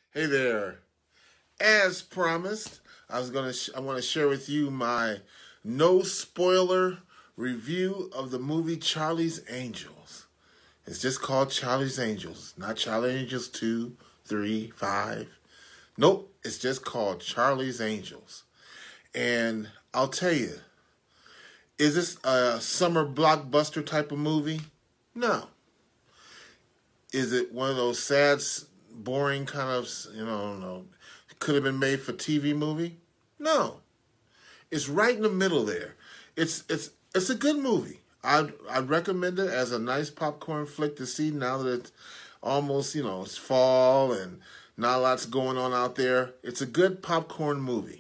Hey there. As promised, I want to share with you my no spoiler review of the movie Charlie's Angels. It's just called Charlie's Angels, not Charlie's Angels 2, 3, 5. Nope, it's just called Charlie's Angels. And I'll tell you, is this a summer blockbuster type of movie? No. Is it one of those sad, boring kind of, no, could have been made for TV movie? No. It's right in the middle there. It's a good movie. I'd recommend it as a nice popcorn flick to see now that it's almost, it's fall and not a lot's going on out there. It's a good popcorn movie.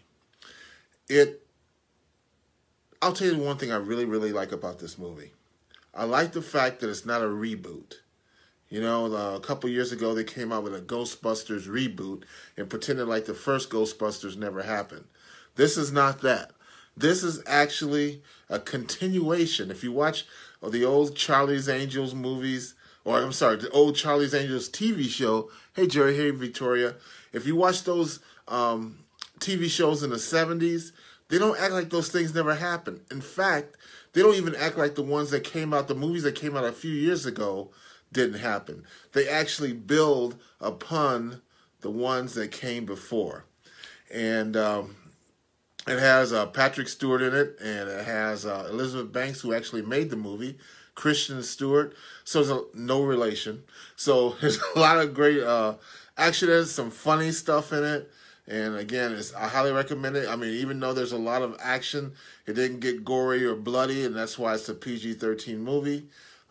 I'll tell you one thing I really, really like about this movie. I like the fact that it's not a reboot. A couple years ago, they came out with a Ghostbusters reboot and pretended like the first Ghostbusters never happened. This is not that. This is actually a continuation. If you watch the old Charlie's Angels movies, the old Charlie's Angels TV show, hey Jerry, hey Victoria, if you watch those TV shows in the 70s, they don't act like those things never happened. In fact, they don't even act like the ones that came out, the movies that came out a few years ago, didn't happen. They actually build upon the ones that came before. And it has Patrick Stewart in it, and it has Elizabeth Banks, who actually made the movie, Kristen Stewart, so there's no relation. So there's a lot of great action. There's some funny stuff in it. And again, I highly recommend it. I mean, even though there's a lot of action, it didn't get gory or bloody, and that's why it's a PG-13 movie.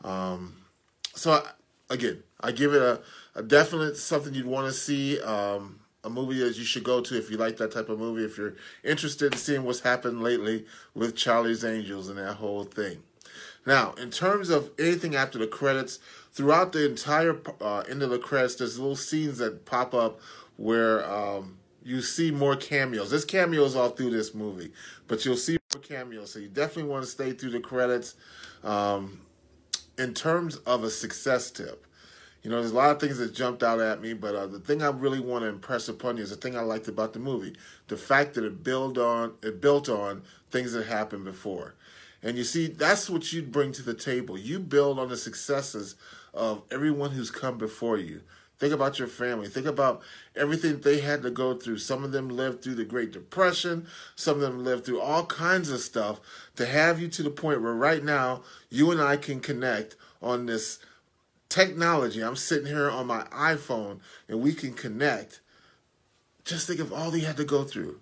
So, again, I give it a definite something you'd want to see, a movie that you should go to if you like that type of movie, if you're interested in seeing what's happened lately with Charlie's Angels and that whole thing. Now, in terms of anything after the credits, throughout the entire end of the credits, there's little scenes that pop up where you see more cameos. There's cameos all through this movie, but you'll see more cameos, so you definitely want to stay through the credits. In terms of a success tip, there's a lot of things that jumped out at me, but the thing I really want to impress upon you is the thing I liked about the movie, the fact that it built on things that happened before. And you see, that's what you bring to the table. You build on the successes of everyone who's come before you. Think about your family. Think about everything they had to go through. Some of them lived through the Great Depression. Some of them lived through all kinds of stuff to have you to the point where right now you and I can connect on this technology. I'm sitting here on my iPhone and we can connect. Just think of all they had to go through,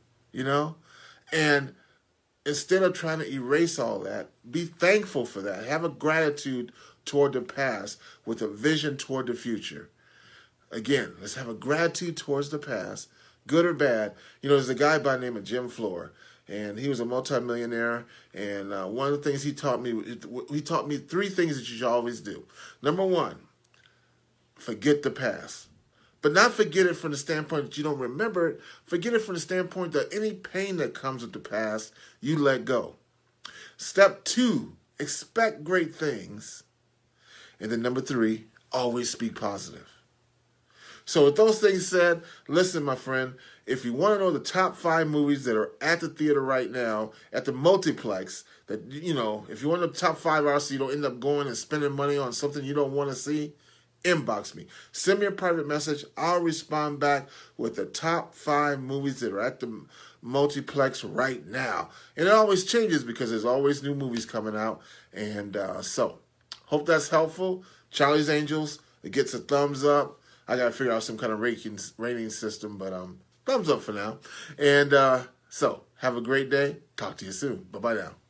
And instead of trying to erase all that, be thankful for that. Have a gratitude toward the past with a vision toward the future. Again, let's have a gratitude towards the past, good or bad. There's a guy by the name of Jim Floor, and he was a multimillionaire. And one of the things he taught me three things that you should always do. Number one, forget the past. But not forget it from the standpoint that you don't remember it. Forget it from the standpoint that any pain that comes with the past, you let go. Step two, expect great things. And then number three, always speak positive. So with those things said, listen, my friend, if you want to know the top 5 movies that are at the theater right now, at the multiplex, that, if you want the top 5 hours so you don't end up going and spending money on something you don't want to see, inbox me. Send me a private message. I'll respond back with the top 5 movies that are at the multiplex right now. And it always changes because there's always new movies coming out. And so, hope that's helpful. Charlie's Angels, it gets a thumbs up. I got to figure out some kind of rating system, but thumbs up for now. And so, have a great day. Talk to you soon. Bye-bye now.